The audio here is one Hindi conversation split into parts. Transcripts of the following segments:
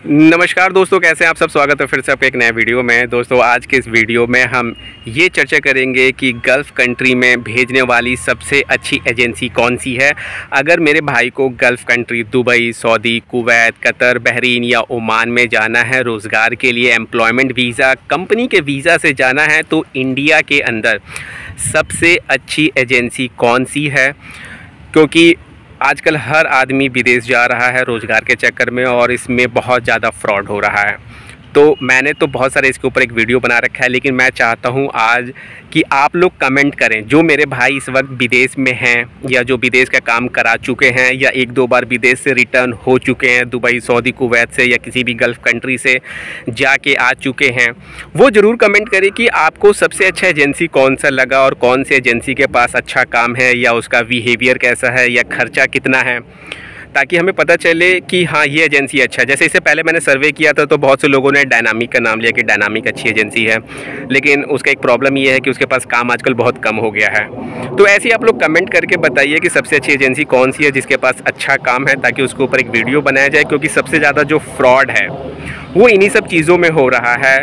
नमस्कार दोस्तों, कैसे हैं आप सब। स्वागत है फिर से आपके एक नए वीडियो में। दोस्तों आज के इस वीडियो में हम ये चर्चा करेंगे कि गल्फ़ कंट्री में भेजने वाली सबसे अच्छी एजेंसी कौन सी है। अगर मेरे भाई को Gulf country Dubai, Saudi, Kuwait, Qatar, Bahrain या ओमान में जाना है रोज़गार के लिए, एम्प्लॉयमेंट वीज़ा, कंपनी के वीज़ा से जाना है, तो इंडिया के अंदर सबसे अच्छी एजेंसी कौन सी है। क्योंकि आजकल हर आदमी विदेश जा रहा है रोज़गार के चक्कर में और इसमें बहुत ज़्यादा फ्रॉड हो रहा है। तो मैंने तो बहुत सारे इसके ऊपर एक वीडियो बना रखा है, लेकिन मैं चाहता हूं आज कि आप लोग कमेंट करें, जो मेरे भाई इस वक्त विदेश में हैं या जो विदेश का काम करा चुके हैं या एक दो बार विदेश से रिटर्न हो चुके हैं, दुबई, सऊदी, कुवैत से या किसी भी गल्फ़ कंट्री से जाके आ चुके हैं, वो ज़रूर कमेंट करें कि आपको सबसे अच्छा एजेंसी कौन सा लगा और कौन सी एजेंसी के पास अच्छा काम है या उसका बिहेवियर कैसा है या ख़र्चा कितना है, ताकि हमें पता चले कि हाँ ये एजेंसी अच्छा है। जैसे इससे पहले मैंने सर्वे किया था तो बहुत से लोगों ने डायनामिक का नाम लिया कि डायनामिक अच्छी एजेंसी है, लेकिन उसका एक प्रॉब्लम ये है कि उसके पास काम आजकल बहुत कम हो गया है। तो ऐसे ही आप लोग कमेंट करके बताइए कि सबसे अच्छी एजेंसी कौन सी है जिसके पास अच्छा काम है, ताकि उसके ऊपर एक वीडियो बनाया जाए। क्योंकि सबसे ज़्यादा जो फ्रॉड है वो इन्हीं सब चीज़ों में हो रहा है।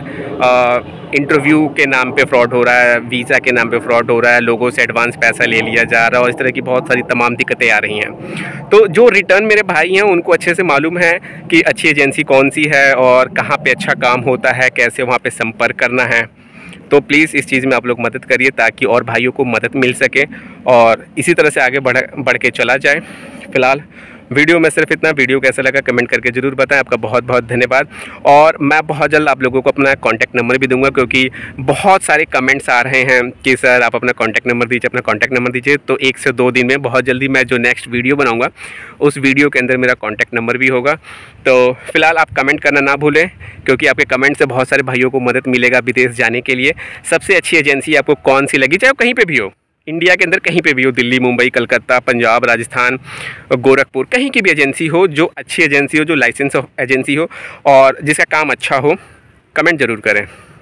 इंटरव्यू के नाम पे फ्रॉड हो रहा है, वीज़ा के नाम पे फ्रॉड हो रहा है, लोगों से एडवांस पैसा ले लिया जा रहा है और इस तरह की बहुत सारी तमाम दिक्कतें आ रही हैं। तो जो रिटर्न मेरे भाई हैं उनको अच्छे से मालूम है कि अच्छी एजेंसी कौन सी है और कहाँ पे अच्छा काम होता है, कैसे वहाँ पे संपर्क करना है। तो प्लीज़ इस चीज़ में आप लोग मदद करिए ताकि और भाइयों को मदद मिल सके और इसी तरह से आगे बढ़ के चला जाए। फ़िलहाल वीडियो में सिर्फ इतना। वीडियो कैसा लगा कमेंट करके ज़रूर बताएं। आपका बहुत बहुत धन्यवाद। और मैं बहुत जल्द आप लोगों को अपना कॉन्टैक्ट नंबर भी दूंगा, क्योंकि बहुत सारे कमेंट्स आ रहे हैं कि सर आप अपना कॉन्टैक्ट नंबर दीजिए, अपना कॉन्टैक्ट नंबर दीजिए। तो 1 से 2 दिन में बहुत जल्दी मैं जो नेक्स्ट वीडियो बनाऊँगा उस वीडियो के अंदर मेरा कॉन्टैक्ट नंबर भी होगा। तो फ़िलहाल आप कमेंट करना ना भूलें, क्योंकि आपके कमेंट से बहुत सारे भाइयों को मदद मिलेगा विदेश जाने के लिए। सबसे अच्छी एजेंसी आपको कौन सी लगी, चाहे वो कहीं पर भी हो, इंडिया के अंदर कहीं पे भी हो, दिल्ली, मुंबई, कलकत्ता, पंजाब, राजस्थान, गोरखपुर, कहीं की भी एजेंसी हो, जो अच्छी एजेंसी हो, जो लाइसेंस एजेंसी हो और जिसका काम अच्छा हो, कमेंट ज़रूर करें।